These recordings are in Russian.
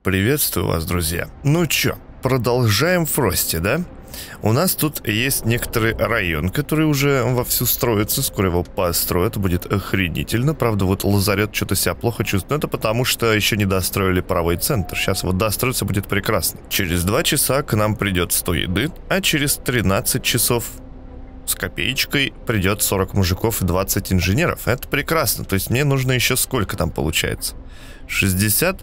Приветствую вас, друзья. Ну чё, продолжаем в Фросте, да? У нас тут есть некоторый район, который уже вовсю строится. Скоро его построят, будет охренительно. Правда, вот лазарет что-то себя плохо чувствует. Но это потому, что еще не достроили паровой центр. Сейчас вот достроится, будет прекрасно. Через 2 часа к нам придет 100 еды, а через 13 часов с копеечкой придет 40 мужиков и 20 инженеров. Это прекрасно. То есть мне нужно еще сколько там получается? 60?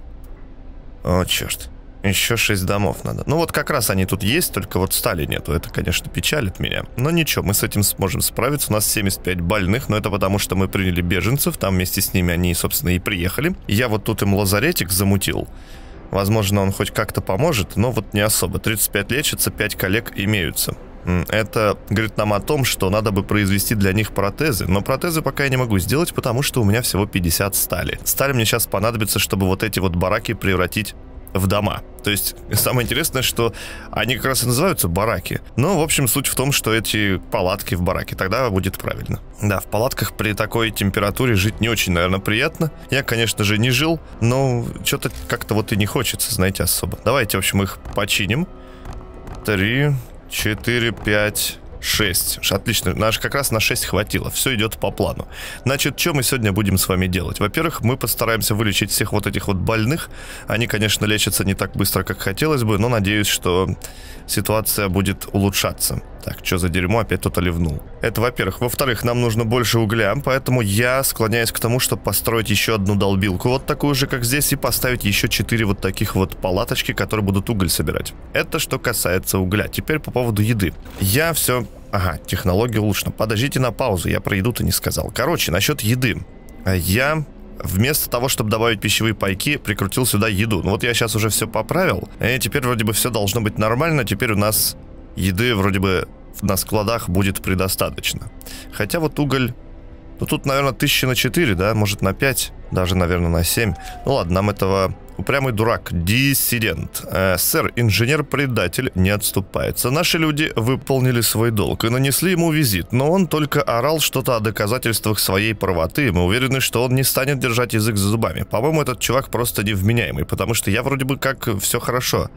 О, черт. Еще 6 домов надо. Ну вот как раз они тут есть, только вот стали нету. Это, конечно, печалит меня. Но ничего, мы с этим сможем справиться. У нас 75 больных, но это потому, что мы приняли беженцев. Там вместе с ними они, собственно, и приехали. Я вот тут им лазаретик замутил. Возможно, он хоть как-то поможет, но вот не особо. 35 лечится, 5 коллег имеются. Это говорит нам о том, что надо бы произвести для них протезы. Но протезы пока я не могу сделать, потому что у меня всего 50 стали. Сталь мне сейчас понадобится, чтобы вот эти вот бараки превратить в дома. То есть самое интересное, что они как раз и называются бараки. Но, в общем, суть в том, что эти палатки в бараке. Тогда будет правильно. Да, в палатках при такой температуре жить не очень, наверное, приятно. Я, конечно же, не жил, но что-то как-то вот и не хочется, знаете, особо. Давайте, в общем, их починим. 3, 4, 5... 6. Отлично. Наш как раз на 6 хватило. Все идет по плану. Значит, что мы сегодня будем с вами делать? Во-первых, мы постараемся вылечить всех вот этих вот больных. Они, конечно, лечатся не так быстро, как хотелось бы, но надеюсь, что ситуация будет улучшаться. Так, что за дерьмо? Опять кто-то ливнул. Это, во-первых. Во-вторых, нам нужно больше угля, поэтому я склоняюсь к тому, чтобы построить еще одну долбилку, вот такую же, как здесь, и поставить еще 4 вот таких вот палаточки, которые будут уголь собирать. Это что касается угля. Теперь по поводу еды. Я все... Ага, технология улучшена. Подождите на паузу, я про еду-то не сказал. Короче, насчет еды. Я... Вместо того, чтобы добавить пищевые пайки, прикрутил сюда еду. Ну вот я сейчас уже все поправил, и теперь вроде бы все должно быть нормально. Теперь у нас еды вроде бы на складах будет предостаточно. Хотя вот уголь... Ну тут, наверное, 1000 на 4, да? Может на 5, даже, наверное, на 7. Ну ладно, нам этого... Упрямый дурак, диссидент. Сэр, инженер-предатель не отступается. Наши люди выполнили свой долг и нанесли ему визит, но он только орал что-то о доказательствах своей правоты, и мы уверены, что он не станет держать язык за зубами. По-моему, этот чувак просто невменяемый, потому что я вроде бы как все хорошо.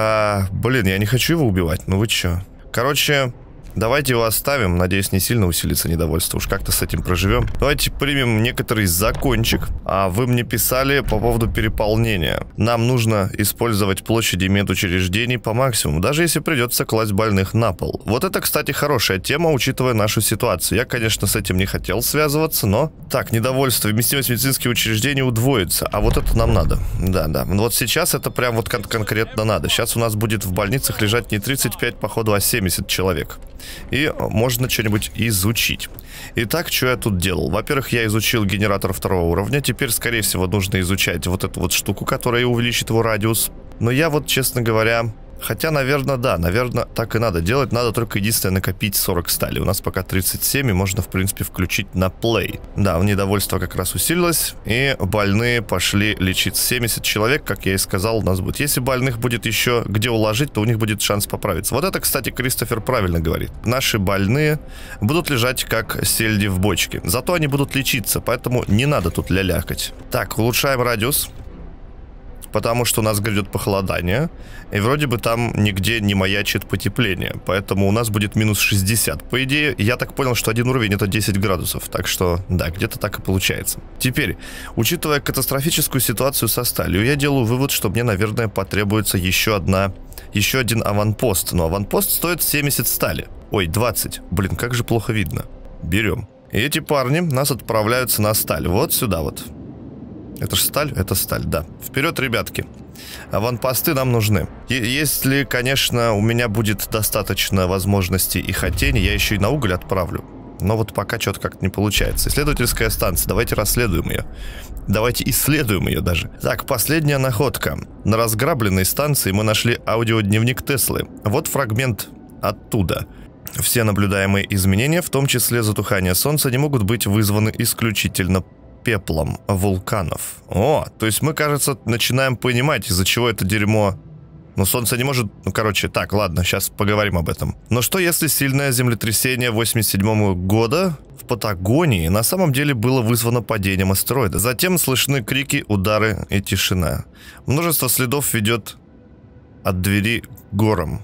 Блин, я не хочу его убивать, ну вы чё? Короче... Давайте его оставим. Надеюсь, не сильно усилится недовольство. Уж как-то с этим проживем. Давайте примем некоторый закончик. А вы мне писали по поводу переполнения. Нам нужно использовать площади медучреждений по максимуму, даже если придется класть больных на пол. Вот это, кстати, хорошая тема, учитывая нашу ситуацию. Я, конечно, с этим не хотел связываться, но... Так, недовольство. Вместимость медицинских учреждений удвоится. А вот это нам надо. Да. Вот сейчас это прям вот конкретно надо. Сейчас у нас будет в больницах лежать не 35, походу, а 70 человек. И можно что-нибудь изучить. Итак, что я тут делал? Во-первых, я изучил генератор 2-го уровня. Теперь, скорее всего, нужно изучать вот эту вот штуку, которая увеличит его радиус. Но я вот, честно говоря... Хотя, наверное, да, наверное, так и надо делать. Надо только единственное накопить 40 стали. У нас пока 37, и можно, в принципе, включить на плей. Да, недовольство как раз усилилось, и больные пошли лечиться. 70 человек, как я и сказал, у нас будет. Если больных будет еще где уложить, то у них будет шанс поправиться. Вот это, кстати, Кристофер правильно говорит. Наши больные будут лежать как сельди в бочке. Зато они будут лечиться, поэтому не надо тут лялякать. Так, улучшаем радиус. Потому что у нас грядет похолодание, и вроде бы там нигде не маячит потепление, поэтому у нас будет минус 60. По идее, я так понял, что один уровень это 10 градусов, так что, да, где-то так и получается. Теперь, учитывая катастрофическую ситуацию со сталью, я делаю вывод, что мне, наверное, потребуется еще один аванпост, но аванпост стоит 70 стали. Ой, 20. Блин, как же плохо видно. Берем. И эти парни нас отправляются на сталь, вот сюда вот. Это же сталь? Это сталь, да. Вперед, ребятки. Аванпосты нам нужны. Если, конечно, у меня будет достаточно возможностей и хотений, я еще и на уголь отправлю. Но вот пока что-то как-то не получается. Исследовательская станция. Давайте расследуем ее. Давайте исследуем ее даже. Так, последняя находка. На разграбленной станции мы нашли аудиодневник Теслы. Вот фрагмент оттуда. Все наблюдаемые изменения, в том числе затухание солнца, не могут быть вызваны исключительно пеплом вулканов. О, то есть мы, кажется, начинаем понимать, из-за чего это дерьмо Но солнце не может... Ну, короче, так, ладно, сейчас поговорим об этом. Но что если сильное землетрясение 87 года в Патагонии на самом деле было вызвано падением астероида? Затем слышны крики, удары и тишина. Множество следов ведет от двери к горам.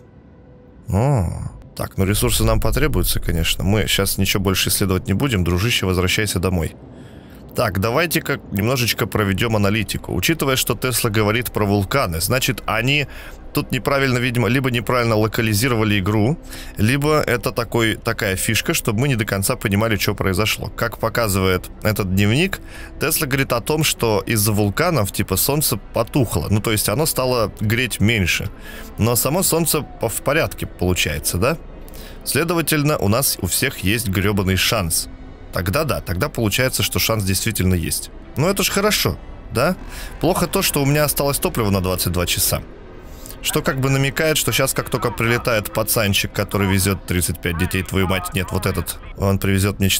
О, так, ну ресурсы нам потребуются, конечно. Мы сейчас ничего больше исследовать не будем. Дружище, возвращайся домой. Так, давайте-ка немножечко проведем аналитику. Учитывая, что Тесла говорит про вулканы, значит, они тут неправильно, видимо, либо неправильно локализировали игру, либо это такая фишка, чтобы мы не до конца понимали, что произошло. Как показывает этот дневник, Тесла говорит о том, что из-за вулканов, типа, солнце потухло. Ну, то есть оно стало греть меньше. Но само солнце в порядке, получается, да? Следовательно, у нас у всех есть гребаный шанс. Тогда да, тогда получается, что шанс действительно есть. Ну это ж хорошо, да? Плохо то, что у меня осталось топливо на 22 часа. Что как бы намекает, что сейчас, как только прилетает пацанчик, который везет 35 детей, твою мать, нет, вот этот, он привезет мне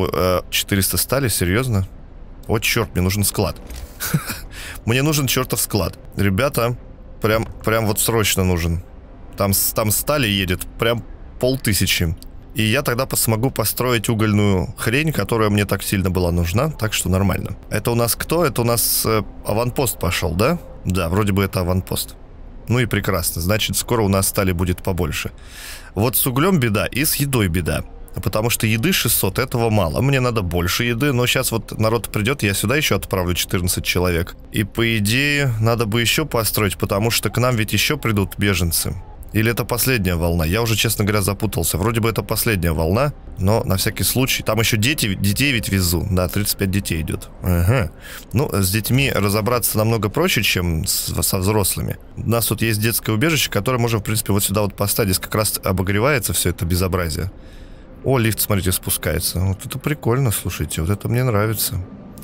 400 стали, серьезно? Вот черт, мне нужен склад. Мне нужен чертов склад. Ребята, прям вот срочно нужен. Там стали едет, прям 500. И я тогда смогу построить угольную хрень, которая мне так сильно была нужна, так что нормально. Это у нас кто? Это у нас аванпост пошел, да? Да, вроде бы это аванпост. Ну и прекрасно, значит, скоро у нас стали будет побольше. Вот с углем беда и с едой беда. Потому что еды 600, этого мало. Мне надо больше еды, но сейчас вот народ придет, я сюда еще отправлю 14 человек. И по идее, надо бы еще построить, потому что к нам ведь еще придут беженцы. Или это последняя волна? Я уже, честно говоря, запутался. Вроде бы это последняя волна, но на всякий случай. Там еще детей ведь везу. Да, 35 детей идет. Ага. Ну, с детьми разобраться намного проще, чем со взрослыми. У нас тут есть детское убежище, которое можем, в принципе, вот сюда вот поставить. Здесь как раз обогревается все это безобразие. О, лифт, смотрите, спускается. Вот это прикольно, слушайте, вот это мне нравится.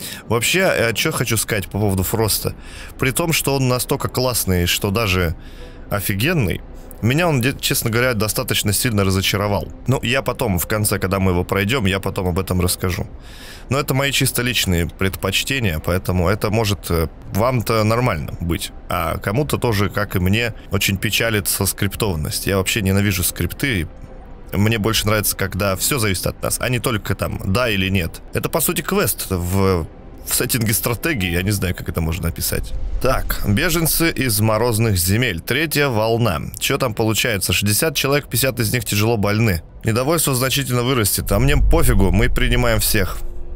Вообще, что хочу сказать по поводу Фроста. При том, что он настолько классный, что даже офигенный, меня он, честно говоря, достаточно сильно разочаровал. Ну, я потом, в конце, когда мы его пройдем, я потом об этом расскажу. Но это мои чисто личные предпочтения, поэтому это может вам-то нормально быть. А кому-то тоже, как и мне, очень печалит скриптованность. Я вообще ненавижу скрипты. Мне больше нравится, когда все зависит от нас, а не только там да или нет. Это, по сути, квест в сеттинге стратегии, я не знаю, как это можно описать. Так, беженцы из морозных земель. 3-я волна. Что там получается? 60 человек, 50 из них тяжело больны. Недовольство значительно вырастет, а мне пофигу, мы принимаем всех.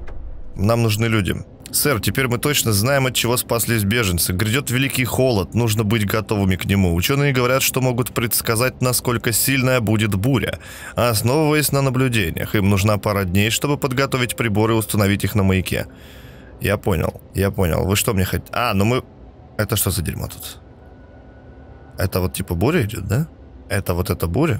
Нам нужны люди. Сэр, теперь мы точно знаем, от чего спаслись беженцы. Грядет великий холод, нужно быть готовыми к нему. Ученые говорят, что могут предсказать, насколько сильная будет буря. Основываясь на наблюдениях, им нужна пара дней, чтобы подготовить приборы и установить их на маяке. Я понял. Вы что мне хотите? А, ну мы... Это что за дерьмо тут? Это вот типа буря идет, да? Это вот эта буря?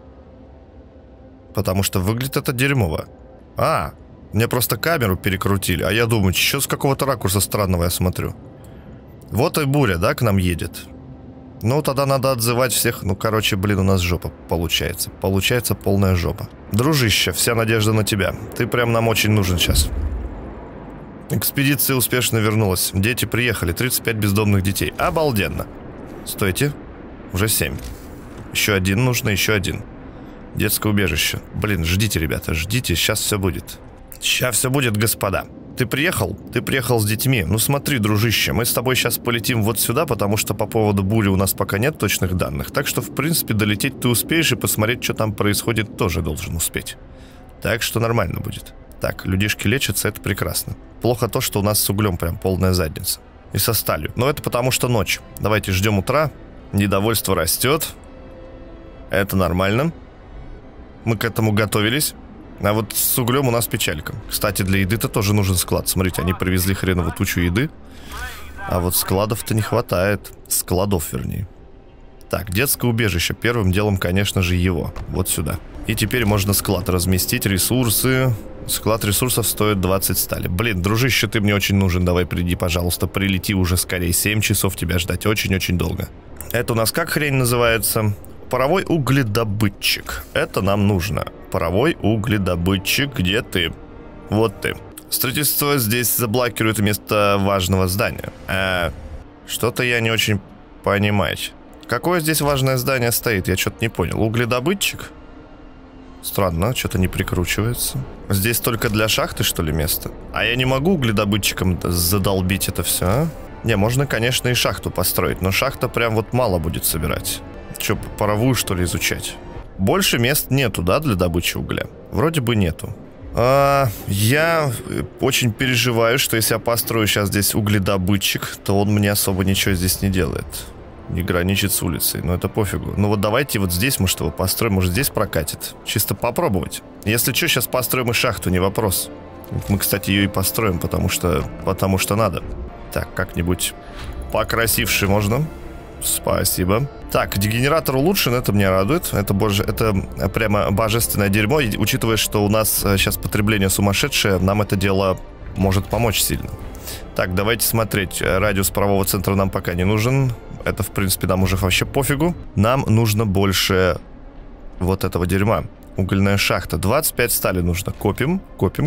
Потому что выглядит это дерьмово. А, мне просто камеру перекрутили. А я думаю, что с какого-то ракурса странного я смотрю. Вот и буря, да, к нам едет. Ну, тогда надо отзывать всех. Ну, короче, блин, у нас жопа получается. Получается полная жопа. Дружище, вся надежда на тебя. Ты прям нам очень нужен сейчас. Экспедиция успешно вернулась. Дети приехали. 35 бездомных детей. Обалденно. Стойте. Уже 7. Еще один нужно, еще один. Детское убежище. Блин, ждите, ребята, ждите. Сейчас все будет. Сейчас все будет, господа. Ты приехал? Ты приехал с детьми. Ну смотри, дружище, мы с тобой сейчас полетим вот сюда, потому что по поводу бури у нас пока нет точных данных. Так что, в принципе, долететь ты успеешь и посмотреть, что там происходит, тоже должен успеть. Так что нормально будет. Так, людишки лечатся, это прекрасно. Плохо то, что у нас с углем прям полная задница. И со сталью. Но это потому что ночь. Давайте ждем утра. Недовольство растет. Это нормально. Мы к этому готовились. А вот с углем у нас печалька. Кстати, для еды-то тоже нужен склад. Смотрите, они привезли хреновую тучу еды. А вот складов-то не хватает. Складов, вернее. Так, детское убежище. Первым делом, конечно же, его. Вот сюда. И теперь можно склад разместить. Ресурсы. Склад ресурсов стоит 20 стали. Блин, дружище, ты мне очень нужен. Давай приди, пожалуйста, прилети уже скорее. 7 часов тебя ждать. Очень-очень долго. Это у нас как хрень называется? Паровой угледобытчик. Это нам нужно. Паровой угледобытчик, где ты? Вот ты. Строительство здесь заблокирует вместо важного здания. Что-то я не очень понимаю. Какое здесь важное здание стоит? Я что-то не понял. Угледобытчик? Странно, что-то не прикручивается. Здесь только для шахты, что ли, место? А я не могу угледобытчиком задолбить это все, а? Не, можно, конечно, и шахту построить, но шахта прям вот мало будет собирать. Че, паровую, что ли, изучать? Больше мест нету, да, для добычи угля? Вроде бы нету. Я очень переживаю, что если я построю сейчас здесь угледобытчик, то он мне особо ничего здесь не делает. Не граничит с улицей, но это пофигу. Ну вот давайте вот здесь, может, его построим, может, здесь прокатит. Чисто попробовать. Если что, сейчас построим и шахту, не вопрос. Мы, кстати, ее и построим, потому что надо. Так, как-нибудь покрасивше можно. Спасибо. Так, дегенератор улучшен, это меня радует. Это прямо божественное дерьмо. И, учитывая, что у нас сейчас потребление сумасшедшее, нам это дело может помочь сильно. Так, давайте смотреть. Радиус правого центра нам пока не нужен. Это, в принципе, нам уже вообще пофигу. Нам нужно больше вот этого дерьма. Угольная шахта. 25 стали нужно. Копим.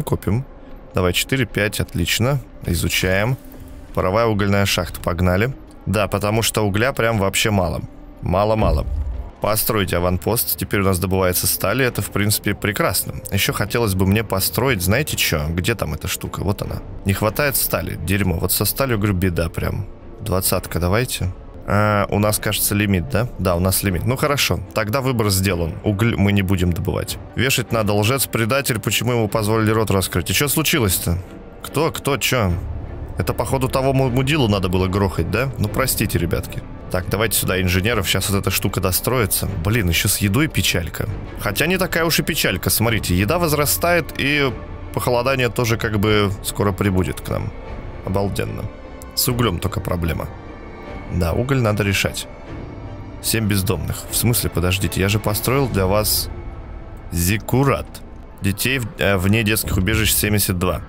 Давай, 4-5, отлично. Изучаем. Паровая угольная шахта, погнали. Да, потому что угля прям вообще мало. Мало-мало. Построить аванпост. Теперь у нас добывается стали. Это, в принципе, прекрасно. Еще хотелось бы мне построить, знаете что? Где там эта штука? Вот она. Не хватает стали. Дерьмо. Вот со сталью, говорю, беда прям. 20-ка давайте. У нас, кажется, лимит, да? Да, у нас лимит. Ну, хорошо. Тогда выбор сделан. Уголь мы не будем добывать. Вешать надо. Лжец-предатель. Почему ему позволили рот раскрыть? И что случилось-то? Кто, чё? Это, походу, того мудилу надо было грохать, да? Ну, простите, ребятки. Так, давайте сюда инженеров. Сейчас вот эта штука достроится. Блин, еще с едой печалька. Хотя не такая уж и печалька. Смотрите, еда возрастает, и похолодание тоже как бы скоро прибудет к нам. Обалденно. С углем только проблема. Да, уголь надо решать. 7 бездомных. В смысле, подождите, я же построил для вас зиккурат. Детей вне детских убежищ 72.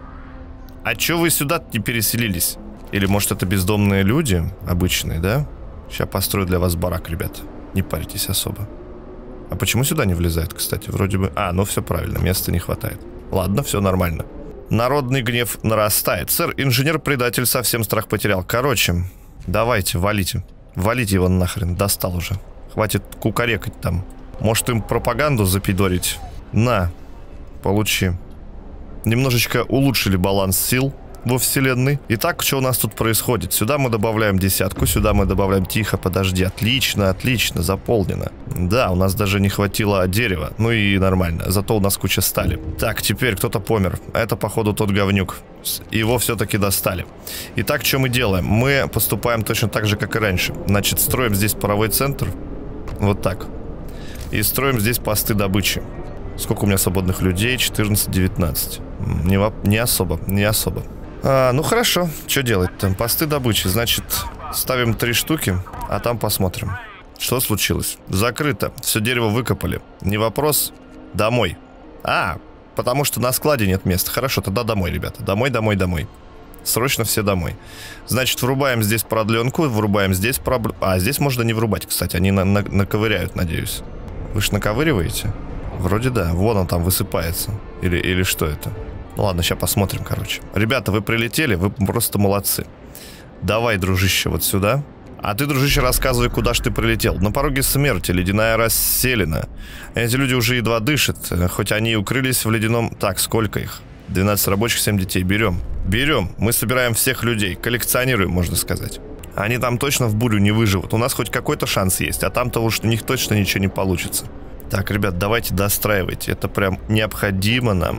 А чё вы сюда не переселились? Или, может, это бездомные люди обычные, да? Сейчас построю для вас барак, ребят. Не паритесь особо. А почему сюда не влезает, кстати? Вроде бы... ну все правильно, места не хватает. Ладно, все нормально. Народный гнев нарастает. Сэр, инженер-предатель совсем страх потерял. Короче, давайте, валите. Валите его нахрен, достал уже. Хватит кукарекать там. Может, им пропаганду запидорить? На, получи. Немножечко улучшили баланс сил во вселенной. Итак, что у нас тут происходит? Сюда мы добавляем 10, сюда мы добавляем... Тихо, подожди. Отлично, отлично, заполнено. Да, у нас даже не хватило дерева. Ну и нормально. Зато у нас куча стали. Так, теперь кто-то помер. Это, походу, тот говнюк. Его все-таки достали. Итак, что мы делаем? Мы поступаем точно так же, как и раньше. Значит, строим здесь паровой центр. Вот так. И строим здесь посты добычи. Сколько у меня свободных людей? 14-19. Не особо. Ну хорошо, что делать-то? Посты добычи, значит, ставим 3 штуки, а там посмотрим. Что случилось? Закрыто, все дерево выкопали. Не вопрос, домой. Потому что на складе нет места. Хорошо, тогда домой, ребята. Домой. Срочно все домой. Значит, врубаем здесь продленку, врубаем здесь здесь можно не врубать, кстати. Они наковыряют, надеюсь. Вы ж наковыриваете? Вроде да. Вон он там высыпается. Или что это? Ну ладно, сейчас посмотрим, короче. Ребята, вы прилетели, вы просто молодцы. Давай, дружище, вот сюда. А ты, дружище, рассказывай, куда ж ты прилетел. На пороге смерти, ледяная расселена. Эти люди уже едва дышат, хоть они и укрылись в ледяном... Так, сколько их? 12 рабочих, 7 детей. Берем. Мы собираем всех людей. Коллекционируем, можно сказать. Они там точно в бурю не выживут. У нас хоть какой-то шанс есть, а там-то уж у них точно ничего не получится. Так, ребят, давайте достраивайте. Это прям необходимо нам.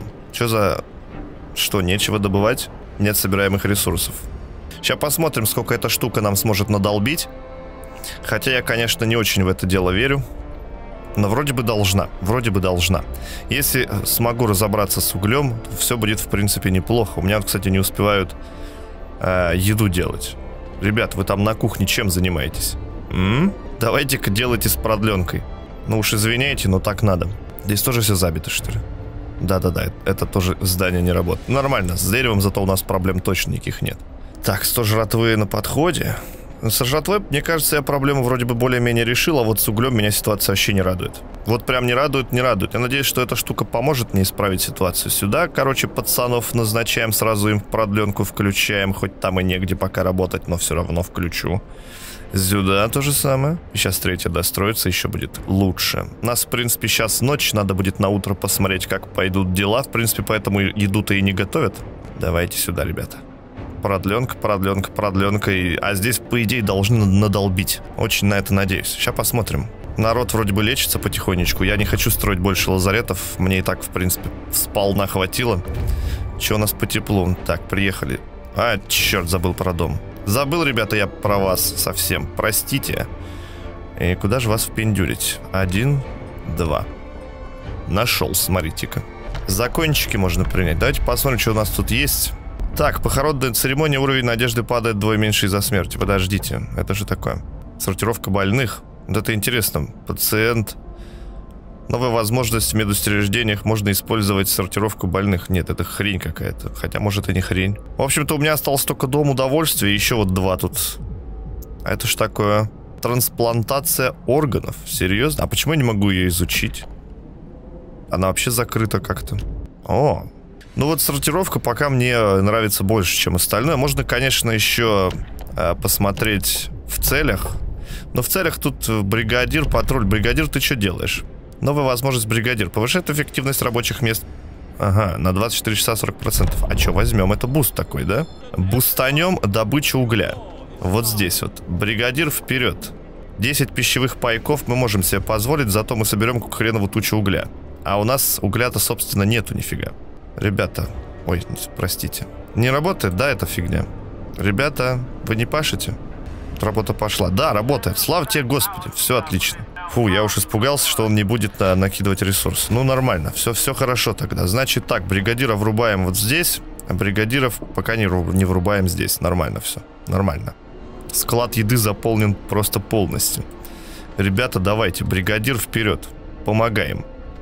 Что, нечего добывать? Нет собираемых ресурсов. Сейчас посмотрим, сколько эта штука нам сможет надолбить. Хотя я, конечно, не очень в это дело верю. Но вроде бы должна. Если смогу разобраться с углем, то все будет, в принципе, неплохо. У меня, кстати, не успевают еду делать. Ребят, вы там на кухне чем занимаетесь? Давайте-ка делайте с продленкой. Ну уж извиняйте, но так надо. Здесь тоже все забито, что ли? Да-да-да, это тоже здание не работает. Нормально, с деревом зато у нас проблем точно никаких нет. Так, 100 жратвы на подходе. Со жратвой, мне кажется, я проблему вроде бы более-менее решил, а вот с углем меня ситуация вообще не радует. Вот прям не радует. Я надеюсь, что эта штука поможет мне исправить ситуацию. Сюда, короче, пацанов назначаем, сразу им продленку включаем, хоть там и негде пока работать, но все равно включу. Сюда то же самое. Сейчас третья достроится, еще будет лучше. У нас, в принципе, сейчас ночь. Надо будет на утро посмотреть, как пойдут дела. В принципе, поэтому еду-то и не готовят. Давайте сюда, ребята. Продленка, продленка, продленка. А здесь, по идее, должны надолбить. Очень на это надеюсь. Сейчас посмотрим. Народ вроде бы лечится потихонечку. Я не хочу строить больше лазаретов. Мне и так, в принципе, сполна хватило. Че у нас по теплу? Так, приехали. А, черт, забыл про дом. Забыл, ребята, я про вас совсем. Простите. И куда же вас впендюрить? 1, 2. Нашел, смотрите-ка. Закончики можно принять. Давайте посмотрим, что у нас тут есть. Так, похоронная церемония, уровень надежды падает вдвое меньше из-за смерти. Подождите, это же такое. Сортировка больных. Вот это интересно. Пациент. Новая возможность в медучреждениях. Можно использовать сортировку больных. Нет, это хрень какая-то. Хотя, может, и не хрень. В общем-то, у меня осталось только дом удовольствия. И еще вот 2 тут. А это ж такое. Трансплантация органов. Серьезно? А почему я не могу ее изучить? Она вообще закрыта как-то. О. Ну вот сортировка пока мне нравится больше, чем остальное. Можно, конечно, еще посмотреть в целях. Но в целях тут бригадир, патруль. Бригадир, ты что делаешь? Новая возможность бригадир. Повышает эффективность рабочих мест. Ага, на 24 часа 40%. А что, возьмем? Это буст такой, да? Бустанем добычу угля. Вот здесь вот. Бригадир вперед. 10 пищевых пайков мы можем себе позволить, зато мы соберем хренову тучу угля. А у нас угля-то, собственно, нету нифига. Ребята, ой, простите. Не работает? Да, это фигня. Ребята, вы не пашете? Работа пошла. Да, работает. Слава тебе, Господи. Все отлично. Фу, я уж испугался, что он не будет накидывать ресурс. Ну, нормально. Все хорошо тогда. Значит так, бригадира врубаем вот здесь, а бригадиров пока не врубаем здесь. Нормально все. Нормально. Склад еды заполнен просто полностью. Ребята, давайте, бригадир вперед. Помогаем.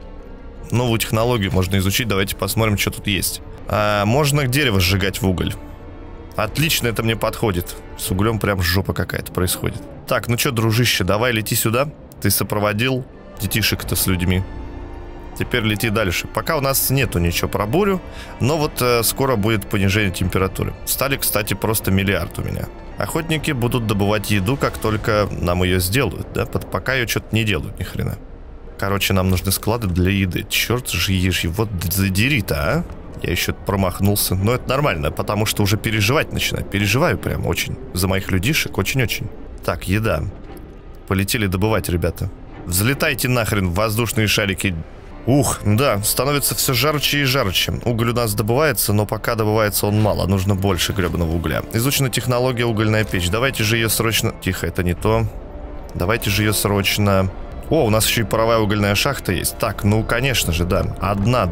Новую технологию можно изучить. Давайте посмотрим, что тут есть. Можно дерево сжигать в уголь. Отлично, это мне подходит. С углем прям жопа какая-то происходит. Так, ну что, дружище, давай лети сюда. Ты сопроводил детишек-то с людьми. Теперь лети дальше. Пока у нас нету ничего про бурю. Но вот скоро будет понижение температуры. Стали, кстати, просто миллиард у меня. Охотники будут добывать еду, как только нам ее сделают, да? Пока ее что-то не делают, ни хрена. Короче, нам нужны склады для еды. Черт же ешь, вот задери-то, а? Я еще промахнулся. Но это нормально, потому что уже переживать начинаю. Переживаю прям очень. За моих людишек очень-очень. Так, еда. Полетели добывать, ребята. Взлетайте нахрен в воздушные шарики. Ух, да, становится все жарче и жарче. Уголь у нас добывается, но пока добывается он мало. Нужно больше гребаного угля. Изучена технология угольная печь. Давайте же ее срочно... Тихо, это не то. Давайте же ее срочно... О, у нас еще и паровая угольная шахта есть. Так, ну, конечно же, да. 1, 2,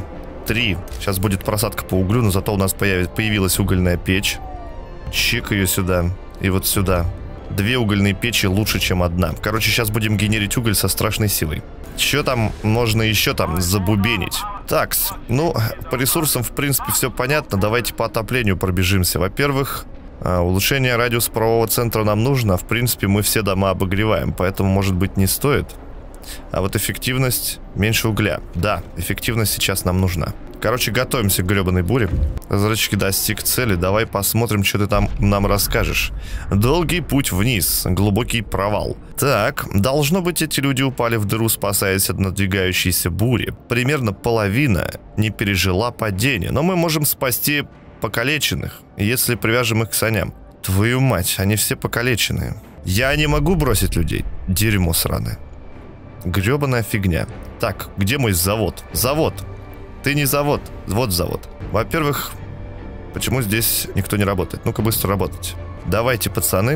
3. Сейчас будет просадка по углю, но зато у нас появилась угольная печь. Чик ее сюда и вот сюда. 2 угольные печи лучше, чем 1. Короче, сейчас будем генерить уголь со страшной силой. Что там можно еще там забубенить? Такс, ну, по ресурсам, в принципе, все понятно. Давайте по отоплению пробежимся. Во-первых, улучшение радиуса правового центра нам нужно. В принципе, мы все дома обогреваем, поэтому, может быть, не стоит. А вот эффективность меньше угля. Да, эффективность сейчас нам нужна. Короче, готовимся к гребаной буре. Разработчики достиг цели. Давай посмотрим, что ты там нам расскажешь. Долгий путь вниз. Глубокий провал. Так, должно быть, эти люди упали в дыру, спасаясь от надвигающейся бури. Примерно половина не пережила падение. Но мы можем спасти покалеченных, если привяжем их к саням. Твою мать, они все покалеченные. Я не могу бросить людей. Дерьмо сраное. Гребаная фигня. Так, где мой завод? Завод. Ты не завод. Вот завод. Во-первых, почему здесь никто не работает? Ну-ка быстро работать. Давайте, пацаны.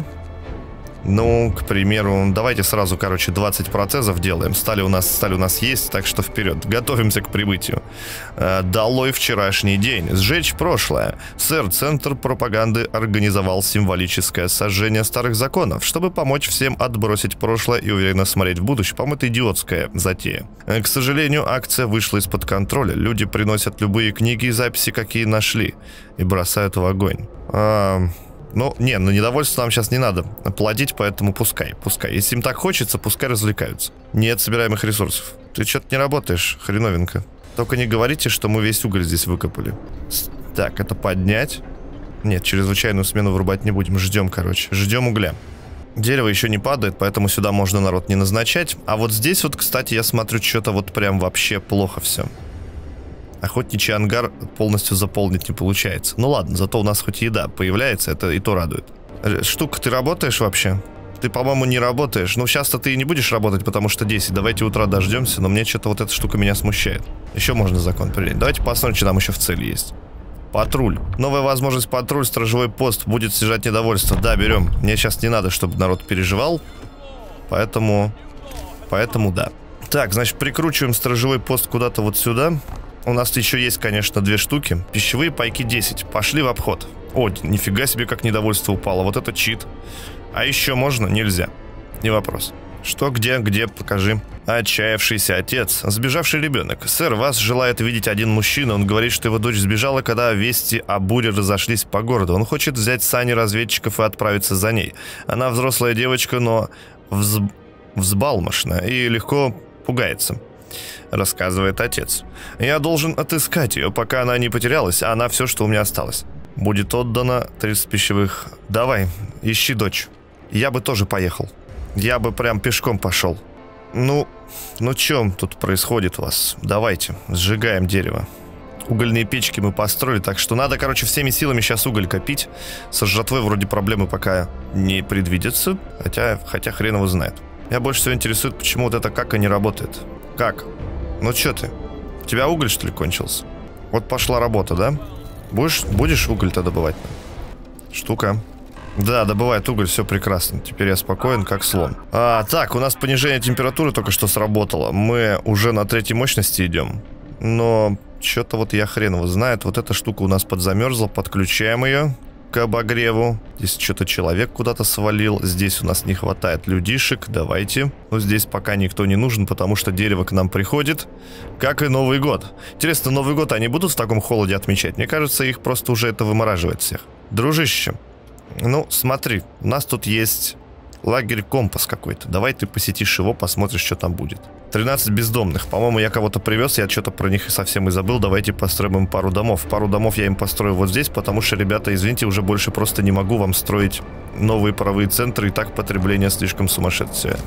Ну, к примеру, давайте сразу, короче, 20 процессов делаем. Сталь у нас есть, так что вперед. Готовимся к прибытию. Долой вчерашний день. Сжечь прошлое. Сэр, Центр пропаганды организовал символическое сожжение старых законов, чтобы помочь всем отбросить прошлое и уверенно смотреть в будущее. По-моему, это идиотская затея. К сожалению, акция вышла из-под контроля. Люди приносят любые книги и записи, какие нашли, и бросают в огонь. Ну, не, на недовольство нам сейчас не надо плодить, поэтому пускай. Если им так хочется, пускай развлекаются. Нет собираемых ресурсов. Ты что-то не работаешь, хреновенько. Только не говорите, что мы весь уголь здесь выкопали. Так, это поднять. Нет, чрезвычайную смену врубать не будем. Ждем, короче. Ждем угля. Дерево еще не падает, поэтому сюда можно народ не назначать. А вот здесь вот, кстати, я смотрю, что-то вот прям вообще плохо все. Охотничий ангар полностью заполнить не получается. Ну ладно, зато у нас хоть еда появляется, это и то радует. Штука, ты работаешь вообще? Ты, по-моему, не работаешь. Ну, сейчас-то ты и не будешь работать, потому что 10. Давайте утра дождемся, но мне что-то вот эта штука меня смущает. Еще можно закон принять. Давайте посмотрим, что там еще в цели есть. Патруль. Новая возможность патруль, сторожевой пост. Будет снижать недовольство. Да, берем. Мне сейчас не надо, чтобы народ переживал. Поэтому да. Так, значит, прикручиваем сторожевой пост куда-то вот сюда. У нас еще есть, конечно, 2 штуки. Пищевые пайки 10. Пошли в обход. О, нифига себе, как недовольство упало. Вот это чит. А еще можно? Нельзя. Не вопрос. Что, где, покажи. Отчаявшийся отец, сбежавший ребенок. Сэр, вас желает видеть один мужчина. Он говорит, что его дочь сбежала, когда вести о буре разошлись по городу. Он хочет взять сани разведчиков и отправиться за ней. Она взрослая девочка, но взбалмошная и легко пугается, рассказывает отец. Я должен отыскать ее, пока она не потерялась, а она все, что у меня осталось. Будет отдано 30 пищевых. Давай, ищи дочь. Я бы тоже поехал. Я бы прям пешком пошел. Ну чем тут происходит у вас? Давайте, сжигаем дерево. Угольные печки мы построили, так что надо, короче, всеми силами сейчас уголь копить. Со жратвой вроде проблемы пока не предвидится, хотя хрен его знает. Меня больше всего интересует, почему вот это кака не работает. Как? Ну чё ты? У тебя уголь, что ли, кончился? Вот пошла работа, да? Будешь уголь-то добывать? Штука. Да, добывает уголь, все прекрасно. Теперь я спокоен, как слон. Так, у нас понижение температуры только что сработало. Мы уже на 3-й мощности идем. Но что-то вот я хрен его знает. Вот эта штука у нас подзамерзла. Подключаем ее к обогреву. Здесь что-то человек куда-то свалил. Здесь у нас не хватает людишек. Давайте. Но здесь пока никто не нужен, потому что дерево к нам приходит. Как и Новый год. Интересно, Новый год они будут в таком холоде отмечать? Мне кажется, их просто уже это вымораживает всех. Дружище. Ну, смотри, у нас тут есть лагерь компас какой-то. Давай ты посетишь его, посмотришь, что там будет. 13 бездомных. По-моему, я кого-то привез, я что-то про них и совсем и забыл. Давайте построим им пару домов. Пару домов я им построю вот здесь, потому что, ребята, извините, уже больше просто не могу вам строить новые паровые центры. И так потребление слишком сумасшедшее.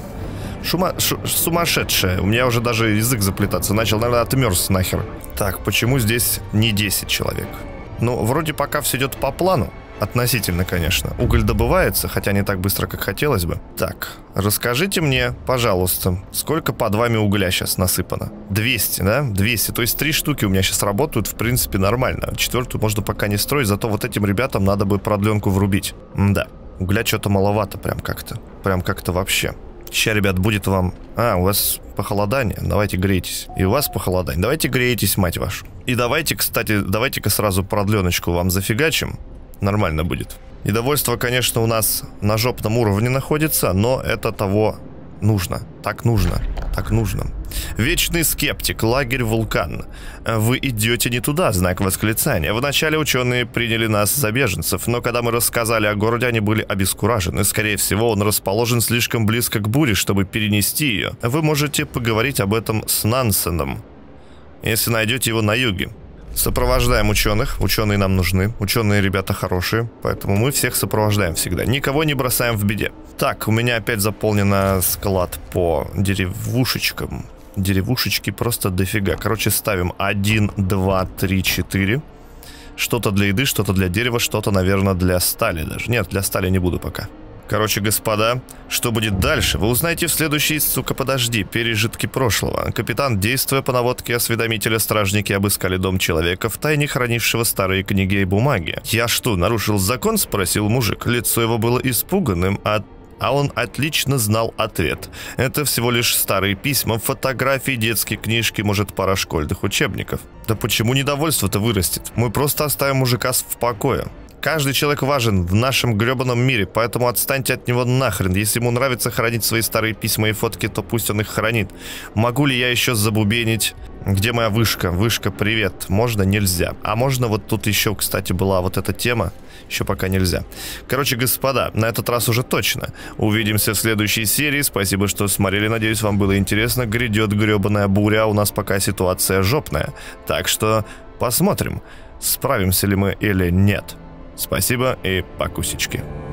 Сумасшедшее. У меня уже даже язык заплетаться начал. Наверное, отмерз нахер. Так, почему здесь не 10 человек? Ну, вроде пока все идет по плану. Относительно, конечно. Уголь добывается, хотя не так быстро, как хотелось бы. Так, расскажите мне, пожалуйста, сколько под вами угля сейчас насыпано? 200, да? 200. То есть 3 штуки у меня сейчас работают, в принципе, нормально. 4-ю можно пока не строить, зато вот этим ребятам надо бы продленку врубить. Да, угля что-то маловато прям как-то. Прям как-то вообще. Сейчас, ребят, будет вам... у вас похолодание? Давайте грейтесь. И у вас похолодание. Давайте грейтесь, мать вашу. И давайте, кстати, давайте-ка сразу продленочку вам зафигачим. Нормально будет. Недовольство, конечно, у нас на жопном уровне находится, но это того нужно. Так нужно. Так нужно. Вечный скептик. Лагерь Вулкан. Вы идете не туда, знак восклицания. Вначале ученые приняли нас за беженцев, но когда мы рассказали о городе, они были обескуражены. Скорее всего, он расположен слишком близко к буре, чтобы перенести ее. Вы можете поговорить об этом с Нансеном, если найдете его на юге. Сопровождаем ученых. Ученые нам нужны. Ученые ребята хорошие. Поэтому мы всех сопровождаем всегда. Никого не бросаем в беде. Так, у меня опять заполнен склад по деревушечкам. Деревушечки просто дофига. Короче, ставим 1, 2, 3, 4. Что-то для еды, что-то для дерева, что-то, наверное, для стали даже. Нет, для стали не буду пока. Короче, господа, что будет дальше, вы узнаете в следующей, сука, подожди, пережитки прошлого. Капитан, действуя по наводке осведомителя, стражники обыскали дом человека, втайне хранившего старые книги и бумаги. «Я что, нарушил закон?» — спросил мужик. Лицо его было испуганным, а он отлично знал ответ. Это всего лишь старые письма, фотографии, детские книжки, может, пара школьных учебников. Да почему недовольство-то вырастет? Мы просто оставим мужика в покое. Каждый человек важен в нашем гребаном мире, поэтому отстаньте от него нахрен. Если ему нравится хранить свои старые письма и фотки, то пусть он их хранит. Могу ли я еще забубенить? Где моя вышка? Вышка, привет. Можно? Нельзя. А можно вот тут еще, кстати, была вот эта тема. Еще пока нельзя. Короче, господа, на этот раз уже точно. Увидимся в следующей серии. Спасибо, что смотрели. Надеюсь, вам было интересно. Грядет гребаная буря. У нас пока ситуация жопная. Так что посмотрим, справимся ли мы или нет. Спасибо и покусечки.